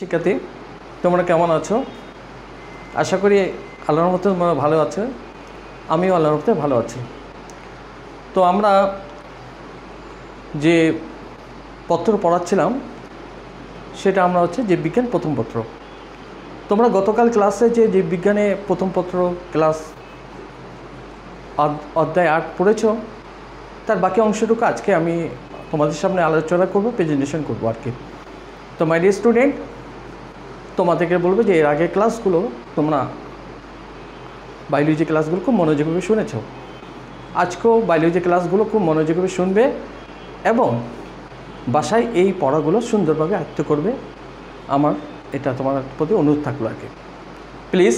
শিক্ষার্থী, তোমরা কেমন আছো? আশা করি আল্লাহর রহমতে তোমরা ভালো আছো। আমিও আল্লাহর রহমতে ভালো আছি। তো আমরা যে পত্র পড়াচ্ছিলাম সেটা আমরা জীববিজ্ঞান প্রথম পত্র। তোমরা গতকাল ক্লাসে যে জীববিজ্ঞানে প্রথম পত্র ক্লাস অধ্যায় 8 পড়েছো, তার বাকি অংশটুকু আজকে আমি তোমাদের সামনে আলোচনা করব, প্রেজেন্টেশন করবো আর কি। তো মাই ডিয়ার স্টুডেন্ট, তোমাদেরকে বলবো যে এর আগের ক্লাসগুলো তোমরা বায়োলজি ক্লাসগুলো খুব মনোযোগভাবে শুনেছো। আজকেও বায়োলজি ক্লাসগুলো খুব মনোযোগভাবে শুনবে এবং বাসায় এই পড়াগুলো সুন্দরভাবে আয়ত্ত করবে। আমার এটা তোমার প্রতি অনুরোধ থাকলো আর কি। প্লিজ,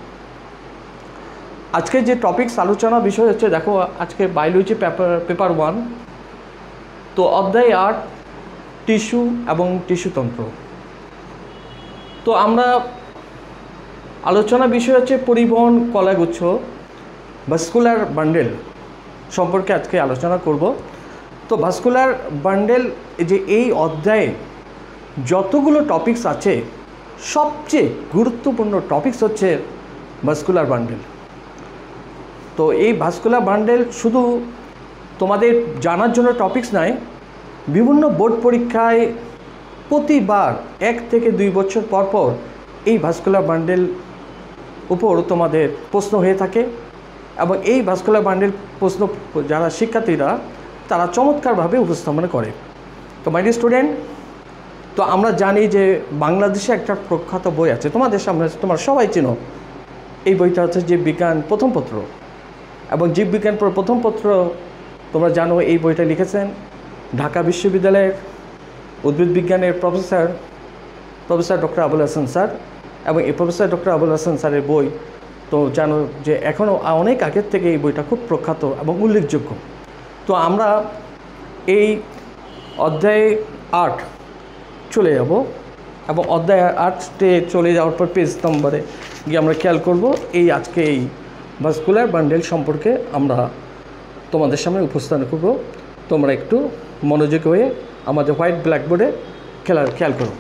আজকে যে টপিকস আলোচনা বিষয় হচ্ছে, দেখো আজকে বায়োলজি পেপার 1, তো অধ্যায় 8 টিস্যু এবং টিস্যুতন্ত্র। তো আমরা আলোচনা বিষয় হচ্ছে পরিবহন কলাগুচ্ছ, ভাস্কুলার বান্ডেল সম্পর্কে আজকে আলোচনা করব। তো ভাস্কুলার বান্ডেল যে এই অধ্যায়ে যতগুলো টপিকস আছে, সবচেয়ে গুরুত্বপূর্ণ টপিকস হচ্ছে ভাস্কুলার বান্ডেল। তো এই ভাস্কুলার বান্ডেল শুধু তোমাদের জানার জন্য টপিকস নয়, বিভিন্ন বোর্ড পরীক্ষায় প্রতিবার 1 থেকে 2 বছর পর পর এই ভাস্কুলার বান্ডেল উপর তোমাদের প্রশ্ন হয়ে থাকে এবং এই ভাস্কুলার বান্ডেল প্রশ্ন যারা শিক্ষার্থীরা তারা চমৎকারভাবে উপস্থাপন করে। তো মাই ডিয়ার স্টুডেন্ট, তো আমরা জানি যে বাংলাদেশে একটা প্রখ্যাত বই আছে, তোমাদের সামনে তোমরা সবাই চেনো। এই বইটা হচ্ছে জীববিজ্ঞান প্রথম পত্র, এবং জীববিজ্ঞান প্রথম পত্র তোমরা জানো এই বইটা লিখেছেন ঢাকা বিশ্ববিদ্যালয়ের উদ্ভিদ বিজ্ঞানের professor doctor Abul Hasan sir. এবং এই প্রফেসর ডক্টর আবুল হাসান স্যারের বই তো জানো যে এখনও অনেক আগের থেকে এই বইটা খুব প্রখ্যাত এবং উল্লেখযোগ্য। তো আমরা এই অধ্যায় 8 চলে যাব এবং অধ্যায় 8-টে চলে যাওয়ার পর পেজ নম্বরে গিয়ে আমরা খেয়াল করব এই আজকে এই ভাস্কুলার বান্ডেল সম্পর্কে আমরা তোমাদের সামনে উপস্থাপন করব। তোমরা একটু মনোযোগী হয়ে আমাদের হোয়াইট ব্ল্যাকবোর্ডে খেয়াল করো।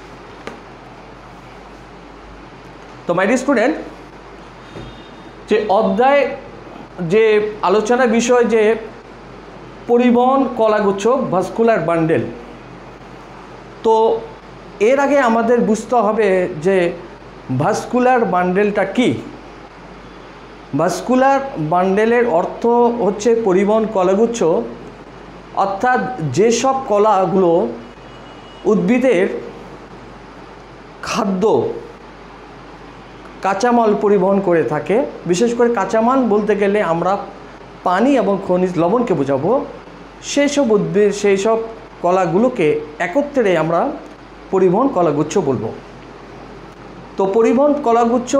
তো মাই ডিয়ার স্টুডেন্ট, যে অধ্যায় যে আলোচনার বিষয় যে পরিবহন কলাগুচ্ছ ভাস্কুলার বান্ডেল, তো এর আগে আমাদের বুঝতে হবে যে ভাস্কুলার বান্ডেলটা কি। ভাস্কুলার বান্ডেলের অর্থ হচ্ছে পরিবহন কলাগুচ্ছ, অর্থাৎ যেসব কলাগুলো উদ্ভিদের খাদ্য কাঁচামাল পরিবহন করে থাকে। বিশেষ করে কাঁচামাল বলতে গেলে আমরা পানি এবং খনিজ লবণকে বোঝাবো। সেই সব কলাগুলোকে একত্রে আমরা পরিবহন কলাগুচ্ছ বলবো। তো পরিবহন কলাগুচ্ছ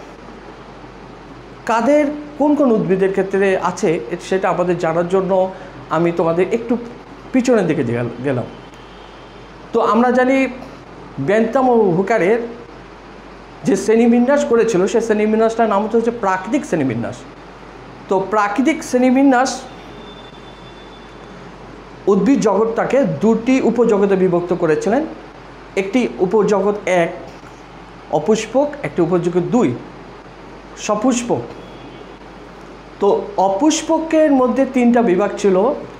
কাদের কোন কোন উদ্ভিদের ক্ষেত্রে আছে সেটা আমাদের জানার জন্য আমি তোমাদের একটু পিছনের দিকে গেলাম। তো আমরা জানি বেন্থাম ও হুকারের যে শ্রেণীবিন্যাস করেছিল, সেই শ্রেণীবিন্যাসটার নাম হচ্ছে প্রাকৃতিক শ্রেণীবিন্যাস। তো প্রাকৃতিক শ্রেণীবিন্যাস উদ্ভিদ জগৎটাকে 2টি উপজগতে বিভক্ত করেছিলেন। একটি উপজগৎ 1 অপুষ্পক, একটি উপজগৎ 2 সপুষ্পক। তো অপুষ্পকের মধ্যে 3টা বিভাগ ছিল,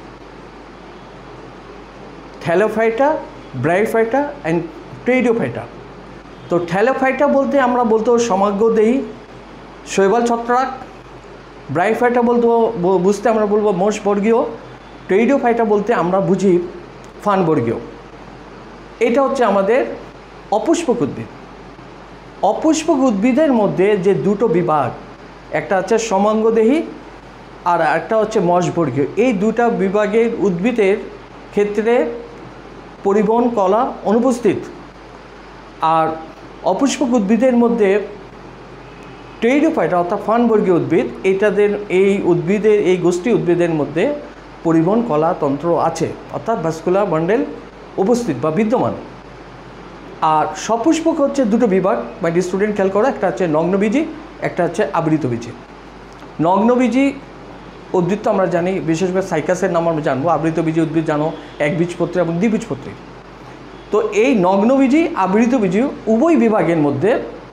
থ্যালোফাইটা, ব্রায়োফাইটা অ্যান্ড টেরিডোফাইটা। তো থ্যালোফাইটা বলতে আমরা বলতো সমগ্রদেহী শৈবাল ছত্রাক, ব্রায়োফাইটা বুঝতে আমরা বলবো মোষবর্গীয়, টেরিডোফাইটা বলতে আমরা বুঝি ফানবর্গীয়। এটা হচ্ছে আমাদের অপুষ্পক উদ্ভিদ। অপুষ্পক উদ্ভিদের মধ্যে যে 2টো বিভাগ, একটা হচ্ছে সমঙ্গদেহী আর একটা হচ্ছে মশবর্গীয়, এই 2টা বিভাগের উদ্ভিদের ক্ষেত্রে পরিবহন কলা অনুপস্থিত। আর অপুষ্পক উদ্ভিদের মধ্যে টেরিডোফাইটা অর্থাৎ ফানবর্গীয় উদ্ভিদ, এই গোষ্ঠী উদ্ভিদের মধ্যে পরিবহন কলা তন্ত্র আছে, অর্থাৎ ভাস্কুলার বান্ডেল উপস্থিত বা বিদ্যমান। আর সপুষ্পক হচ্ছে 2টো বিভাগ, মাই ডিয়ার স্টুডেন্ট খেয়াল করো, একটা হচ্ছে নগ্নবীজি, একটা হচ্ছে আবৃতবীজি। নগ্নবীজি উদ্ভিদ তো আমরা জানি, বিশেষ করে সাইকাসের নাম আমরা জানবো। আবৃতবীজি উদ্ভিদ জানো একবীজপত্রী এবং দ্বিবীজপত্রী। তো এই নগ্নবীজি আবৃতবীজি উভয় বিভাগের মধ্যে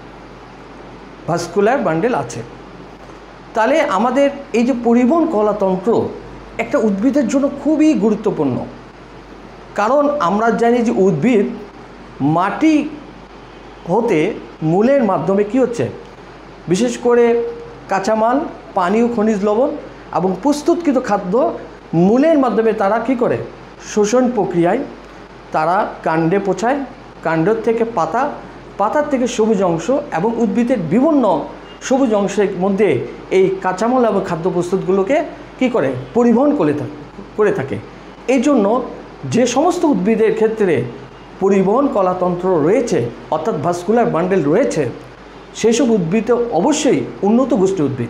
ভাস্কুলার বান্ডেল আছে। তাহলে আমাদের এই যে পরিবহন কলাতন্ত্র একটা উদ্ভিদের জন্য খুবই গুরুত্বপূর্ণ, কারণ আমরা জানি যে উদ্ভিদ মাটি হতে মূলের মাধ্যমে কি হচ্ছে, বিশেষ করে কাঁচামাল, পানি ও খনিজ লবণ এবং প্রস্তুতকৃত খাদ্য মূলের মাধ্যমে তারা কি করে, শোষণ প্রক্রিয়ায় তারা কাণ্ডে পৌঁছায়, কাণ্ড থেকে পাতা, পাতার থেকে সবুজ অংশ এবং উদ্ভিদের বিভিন্ন সবুজ অংশের মধ্যে এই কাঁচামাল এবং খাদ্য প্রস্তুতগুলোকে কি করে, পরিবহন করে থাকে। এই জন্য যে সমস্ত উদ্ভিদের ক্ষেত্রে পরিবহন কলাতন্ত্র রয়েছে অর্থাৎ ভাস্কুলার বান্ডেল রয়েছে, সেই সব উদ্ভিদ অবশ্যই উন্নত গোষ্ঠী উদ্ভিদ।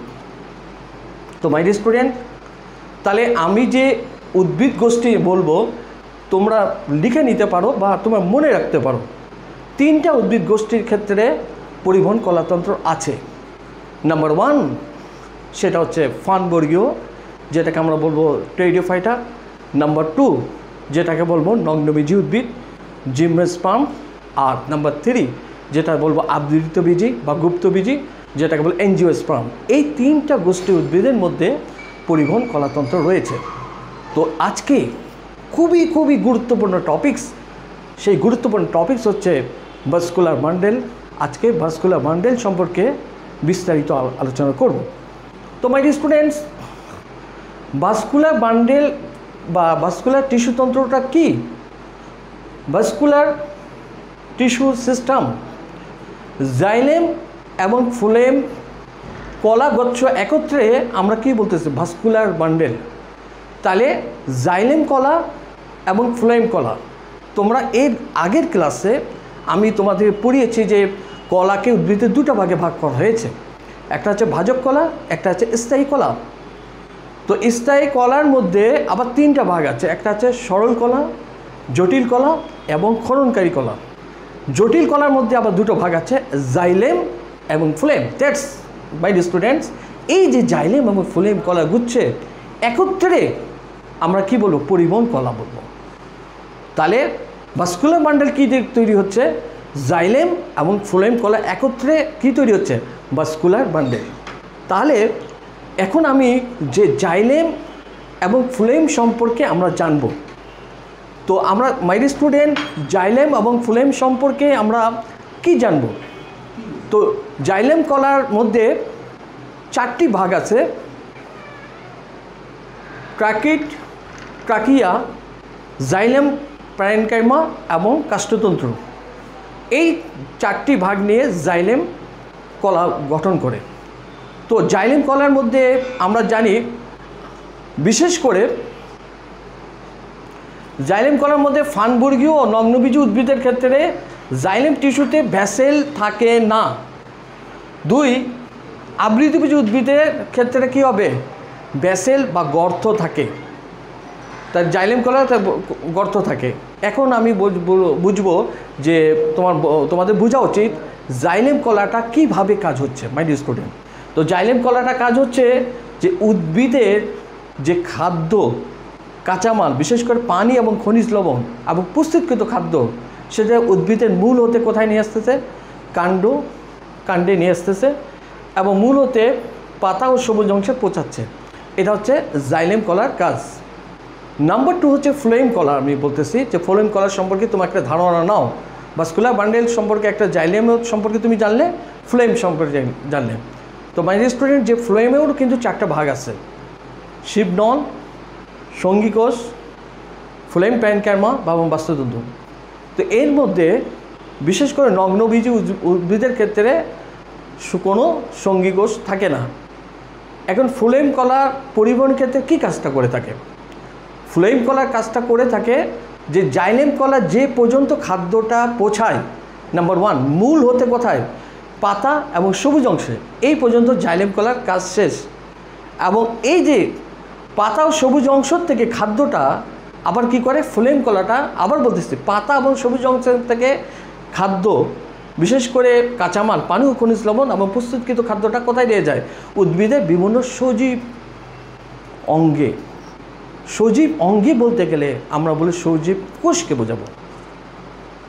তো মাই ডিয়ার স্টুডেন্ট, তাহলে আমি যে উদ্ভিদ গোষ্ঠী বলবো তোমরা লিখে নিতে পারো বা তোমরা মনে রাখতে পারো। 3টা উদ্ভিদ গোষ্ঠীর ক্ষেত্রে পরিবহন কলাতন্ত্র আছে। নাম্বার 1 সেটা হচ্ছে ফার্নবর্গীয়, যেটাকে আমরা বলবো টেরিডোফাইটা। নাম্বার 2 যেটাকে বলবো নগ্নবীজি উদ্ভিদ, জিমনোস্পার্ম। আর নাম্বার 3 যেটা বলবো আবৃতবীজি বা গুপ্তবীজি, যেটাকে বলবো এনজিওস্পার্ম। এই 3টা গোষ্ঠী উদ্ভিদের মধ্যে পরিবহন কলাতন্ত্র রয়েছে। তো আজকে খুবই খুবই গুরুত্বপূর্ণ টপিকস, সেই গুরুত্বপূর্ণ টপিকস হচ্ছে ভাস্কুলার বান্ডেল। আজকে ভাস্কুলার বান্ডেল সম্পর্কে বিস্তারিত আলোচনা করব। তো my dear students, vascular bundle বা ভাস্কুলার টিস্যুতন্ত্রটা কি? ভাস্কুলার টিস্যু সিস্টেম জাইলেম এবং ফ্লোয়েম কলাগচ্ছ একত্রে আমরা কি বলতেছি, ভাস্কুলার বান্ডেল। তাহলে জাইলেম কলা এবং ফ্লোয়েম কলা, তোমরা এর আগের ক্লাসে আমি তোমাদের পড়িয়েছি যে কলাকে উদ্ভিদের 2টা ভাগে ভাগ করা হয়েছে, একটা হচ্ছে ভাজক কলা, একটা হচ্ছে স্থায়ী কলা। তো স্থায়ী কলার মধ্যে আবার 3টা ভাগ আছে, একটা হচ্ছে সরল কলা, জটিল কলা এবং ক্ষরণকারী কলা। জটিল কলার মধ্যে আবার 2টো ভাগ আছে, জাইলেম এবং phloem. That's my dear students, এই যে জাইলেম এবং ফ্লোয়েম কলা গুচ্ছে একত্রে আমরা কি বলবো, পরিবহন কলা বলবো। তাহলে ভাস্কুলার বান্ডেল কি তৈরি হচ্ছে, জাইলেম এবং ফ্লোয়েম কলা একত্রে কি তৈরি হচ্ছে, ভাস্কুলার বান্ডেল। তাহলে এখন আমি যে জাইলেম এবং ফ্লোয়েম সম্পর্কে আমরা জানব। তো আমরা মাই ডিয়ার স্টুডেন্ট, জাইলেম এবং ফ্লোয়েম সম্পর্কে আমরা কি জানব? তো জাইলেম কলার মধ্যে 4টি ভাগ আছে, ট্রাকিট, ট্রাকিয়া, জাইলেম প্যারেনকাইমা এবং কাষ্ঠতন্ত্র। এই 4টি ভাগ নিয়ে জাইলেম কলা গঠন করে। তো জাইলেম কলার মধ্যে আমরা জানি বিশেষ করে জাইলেম কলার মধ্যে ফার্নবর্গীয় ও নগ্নবীজি উদ্ভিদের ক্ষেত্রে জাইলেম টিস্যুতে ভ্যাসেল থাকে না। 2 আবৃতবীজি উদ্ভিদের ক্ষেত্রে কি হবে, ভ্যাসেল বা গর্ত থাকে। তার জাইলেম কলাতে গর্ত থাকে। এখন আমি বুঝবো যে তোমাদের বোঝা উচিত জাইলেম কলাটা কিভাবে কাজ হচ্ছে মাই ডিয়ার স্টুডেন্ট। তো জাইলেম কলাটা কাজ হচ্ছে যে উদ্ভিদের যে খাদ্য কাঁচামাল, বিশেষ করে পানি এবং খনিজ লবণ এবং প্রস্তুতকৃত খাদ্য, সেটা উদ্ভিদের মূল হতে কোথায় নিয়ে আসতেছে, কাণ্ডে নিয়ে আসতেছে এবং মূল হতে পাতা ও সবুজ অংশে পৌঁছাচ্ছে। এটা হচ্ছে জাইলেম কলার কাজ। নাম্বার 2 হচ্ছে ফ্লোয়েম কলা। আমি বলতেছি যে ফ্লোয়েম কলার সম্পর্কে তোমার একটা ধারণা নাও। ভাস্কুলার বান্ডেল সম্পর্কে একটা, জাইলেম সম্পর্কে তুমি জানলে, ফ্লোয়েম সম্পর্কে জানলে। তো মাই ডিয়ার স্টুডেন্ট, যে ফ্লোয়েমেরও কিন্তু 4টা ভাগ আছে, শিবনল, সঙ্গীকোষ, ফ্লোয়েম প্যারেনকাইমা এবং বাস্তুতন্ত্র। তো এর মধ্যে বিশেষ করে নগ্নবীজি উদ্ভিদের ক্ষেত্রে কোনো সঙ্গীকোষ থাকে না। এখন ফ্লোয়েম কলা পরিবহন ক্ষেত্রে কী কাজটা করে থাকে? ফ্লোয়েম কলার কাজটা করে থাকে যে জাইলেম কলা যে পর্যন্ত খাদ্যটা পৌঁছায়, নাম্বার 1 মূল হতে কোথায়, পাতা এবং সবুজ অংশে, এই পর্যন্ত জাইলেম কলার কাজ শেষ। এবং এই যে পাতা ও সবুজ অংশ থেকে খাদ্যটা আবার কি করে, ফ্লোয়েম কলাটা আবার বলতেছি, পাতা এবং সবুজ অংশ থেকে খাদ্য, বিশেষ করে কাঁচামাল, পানি ও খনিজ লবণ এবং প্রস্তুতকৃত খাদ্যটা কোথায় দিয়ে যায়, উদ্ভিদের বিভিন্ন সজীব অঙ্গে। সজীব অঙ্গে বলতে গেলে আমরা বলি সজীব কোষকে বোঝাবো।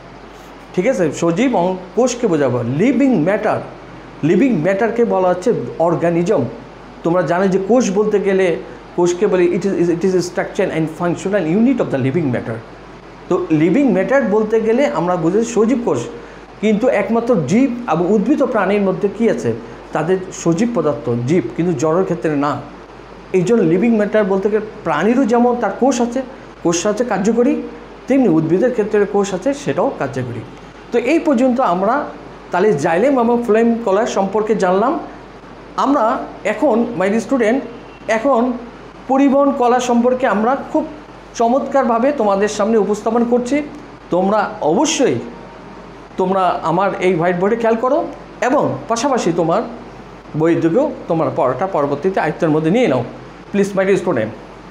ঠিক আছে, সজীব কোষকে বোঝাবো। লিভিং ম্যাটার, লিভিং ম্যাটারকে বলা হচ্ছে অর্গানিজম। তোমরা জানো যে কোষ বলতে গেলে কোষকে বলে it is structure and functional unit of the living matter. তো লিভিং ম্যাটার বলতে গেলে আমরা বুঝি সজীব কোষ, কিন্তু একমাত্র জীব এবং উদ্ভিদ ও প্রাণীর মধ্যে কী আছে, তাদের সজীব পদার্থ জীব, কিন্তু জড়ের ক্ষেত্রে না। এই জন্য লিভিং ম্যাটার বলতে গেলে প্রাণীরও যেমন তার কোষ আছে, কোষ আছে কার্যকরী, তেমনি উদ্ভিদের ক্ষেত্রে কোষ আছে, সেটাও কার্যকরী। তো এই পর্যন্ত আমরা তাহলে জাইলেম এবং ফ্লোয়েম কলার সম্পর্কে জানলাম। আমরা এখন মাই স্টুডেন্ট এখন পরিবহন কলা সম্পর্কে আমরা খুব চমৎকারভাবে তোমাদের সামনে উপস্থাপন করছি। তোমরা অবশ্যই তোমরা আমার এই হোয়াইট বোর্ডে খেয়াল করো এবং পাশাপাশি তোমার বই দিকেও তোমার পড়াটা পরবর্তীতে আয়ত্তের মধ্যে নিয়ে নাও প্লিজ মাই ডিয়ার স্টুডেন্ট।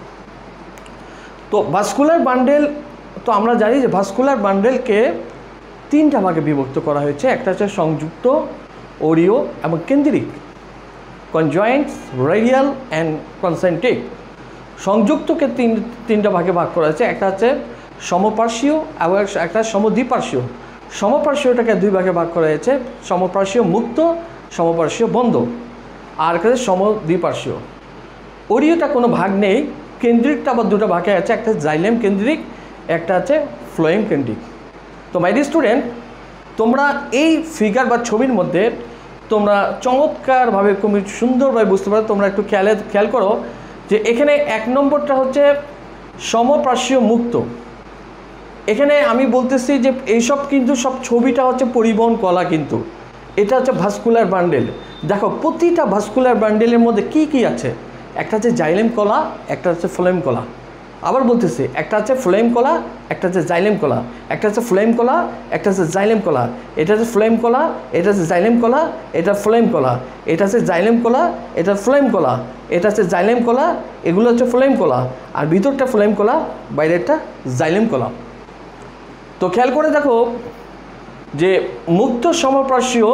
তো ভাস্কুলার বান্ডেল, তো আমরা জানি যে ভাস্কুলার বান্ডেলকে তিনটা ভাগে বিভক্ত করা হয়েছে। একটা হচ্ছে সংযুক্ত, ওরিও এবং কেন্দ্রিক, কনজয়েন্টস, রেডিয়াল অ্যান্ড কনসেন্ট্রিক। সংযুক্তকে তিনটা ভাগে ভাগ করা হয়েছে। একটা হচ্ছে সমপার্শ্বীয় এবং একটা সমদ্বিপার্শ্বীয়। সমপার্শ্বীয়টাকে দুই ভাগে ভাগ করা হয়েছে, সমপার্শ্বীয় মুক্ত, সমপার্শ্বীয় বন্ধ, আর একটা সমদ্বিপার্শ্বীয়। ওরিওটা কোনো ভাগ নেই। কেন্দ্রিকটা আবার দুটো ভাগে আছে, একটা জাইলেম কেন্দ্রিক, একটা আছে ফ্লোয়েম কেন্দ্রিক। তো মাই ডিয়ার স্টুডেন্ট, তোমরা এই ফিগার বা ছবির মধ্যে তোমরা চমৎকারভাবে খুব সুন্দরভাবে বুঝতে পারো। তোমরা একটু খেয়াল করো যে এখানে 1 নম্বরটা হচ্ছে সমপার্শ্বীয় মুক্ত। এখানে আমি বলতেছি যে এইসব কিন্তু সব ছবিটা হচ্ছে পরিবহন কলা, কিন্তু এটা হচ্ছে ভাস্কুলার বান্ডেল। দেখো প্রতিটা ভাস্কুলার বান্ডেলের মধ্যে কি কি আছে, একটা হচ্ছে জাইলেম কলা, একটা হচ্ছে ফ্লোয়েম কলা। আবার বলতেছি, একটা হচ্ছে ফ্লোয়েম কলা, একটা হচ্ছে জাইলেম কলা, একটা হচ্ছে ফ্লোয়েম কলা, একটা হচ্ছে জাইলেম কলা, এটা হচ্ছে ফ্লোয়েম কলা, এটা হচ্ছে জাইলেম কলা, এটা ফ্লোয়েম কলা, এটা হচ্ছে জাইলেম কলা, এটা ফ্লোয়েম কলা, এটা হচ্ছে জাইলেম কলা, এগুলো হচ্ছে ফ্লোয়েম কলা, আর ভিতরটা ফ্লোয়েম কলা, বাইরেরটা জাইলেম কলা। তো খেয়াল করে দেখো যে মুক্ত সমপার্শ্বীয়,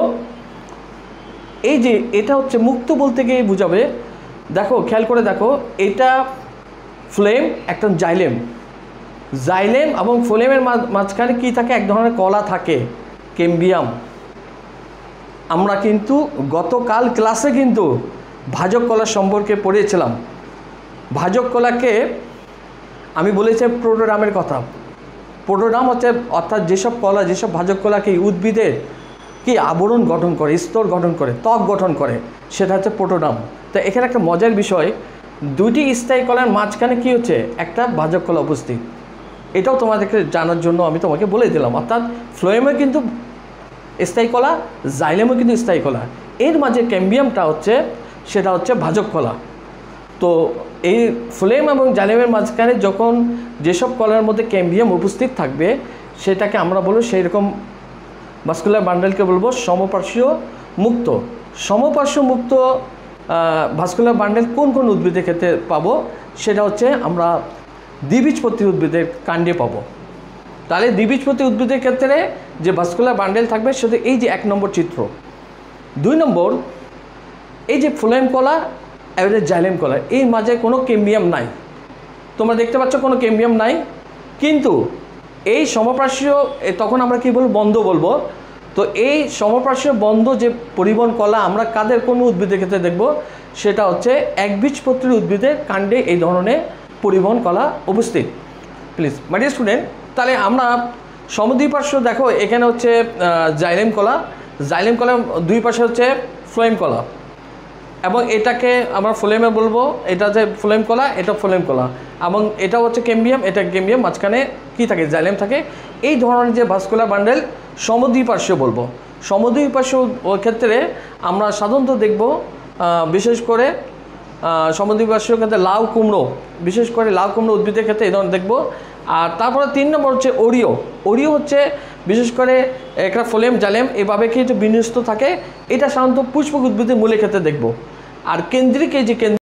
এই যে এটা হচ্ছে মুক্ত বলতে গিয়ে বুঝাবে। দেখো খেয়াল করে দেখো, এটা ফ্লোয়েম, একটা জাইলেম। জাইলেম এবং ফ্লোয়েমের মাঝখানে কী থাকে, এক ধরনের কলা থাকে, কেম্বিয়াম। আমরা কিন্তু গতকাল ক্লাসে কিন্তু ভাজক কলা সম্পর্কে পড়েছিলাম। ভাজক কলাকে আমি বলেছি প্রোটোডামের কথা। প্রোটোডাম হচ্ছে অর্থাৎ যেসব কলা, যেসব ভাজক কলাকে উদ্ভিদের কি আবরণ গঠন করে, স্তর গঠন করে, ত্বক গঠন করে, সেটা হচ্ছে প্রোটোডাম। তো এখানে একটা মজার বিষয়, দুইটি স্থায়ী কলার মাঝখানে কী হচ্ছে, একটা ভাজক কলা উপস্থিত। এটাও তোমাদেরকে জানার জন্য আমি তোমাকে বলে দিলাম। অর্থাৎ ফ্লোয়েমে কিন্তু স্থায়ী কলা, জাইলেমও কিন্তু স্থায়ী কলা, এর মাঝে ক্যাম্বিয়ামটা হচ্ছে, সেটা হচ্ছে ভাজক কলা। তো এই ফ্লোয়েম এবং জাইলেমের মাঝখানে যখন যেসব কলার মধ্যে ক্যাম্বিয়াম উপস্থিত থাকবে, সেটাকে আমরা বলবো সেই রকম ভাস্কুলার বান্ডেলকে বলবো সমপার্শ্বীয় মুক্ত। সমপার্শ্বীয় মুক্ত ভাস্কুলার বান্ডেল কোন কোন উদ্ভিদের ক্ষেত্রে পাবো, সেটা হচ্ছে আমরা দ্বিবীজপত্রী উদ্ভিদের কাণ্ডে পাবো। তাহলে দ্বিবীজপত্রী উদ্ভিদের ক্ষেত্রে যে ভাস্কুলার বান্ডেল থাকবে, সেটা এই যে 1 নম্বর চিত্র। 2 নম্বর, এই যে ফ্লোয়েম কলা এবং জাইলেম কলা, এই মাঝে কোনো ক্যাম্বিয়াম নাই। তোমরা দেখতে পাচ্ছ কোনো ক্যাম্বিয়াম নাই, কিন্তু এই সমপার্শ্বীয়, তখন আমরা কী বলবো, বন্ধ বলবো। তো এই সমপার্শ্বীয় বন্ধ যে পরিবহন কলা আমরা কাদের কোন উদ্ভিদের ক্ষেত্রে দেখব, সেটা হচ্ছে একবীজপত্রী উদ্ভিদের কাণ্ডে এই ধরনের পরিবহন কলা উপস্থিত। প্লিজ মাই ডিয়ার স্টুডেন্ট, তাহলে আমরা সমদ্বিপার্শ্ব দেখো, এখানে হচ্ছে জাইলেম কলা, জাইলেম কলা দুই পাশে হচ্ছে ফ্লোয়েম কলা, এবং এটাকে আমরা ফ্লোয়েমে বলবো, এটা যে ফ্লোয়েম কলা, এটা ফ্লোয়েম কলা, এবং এটা হচ্ছে ক্যাম্বিয়াম, এটা ক্যাম্বিয়াম, মাঝখানে কী থাকে, জাইলেম থাকে। এই ধরনের যে ভাস্কুলার বান্ডেল সমদ্বিপার্শ্বীয় বলবো। সমদ্বিপার্শ্বীয় ক্ষেত্রে আমরা সাধারণত দেখব, বিশেষ করে সমদ্বিপার্শ্বীয় ক্ষেত্রে লাউ কুমড়ো, বিশেষ করে লাউ কুমড়ো উদ্ভিদের ক্ষেত্রে এই ধরনের দেখব। আর তারপরে 3 নম্বর হচ্ছে ওরিও। ওরিও হচ্ছে বিশেষ করে একটা ফ্লোয়েম জাইলেম এভাবে কি বিন্যস্ত থাকে, এটা সাধারণত পুষ্পক উদ্ভিদের মূলের ক্ষেত্রে দেখব। আর কেন্দ্রিক, এই যে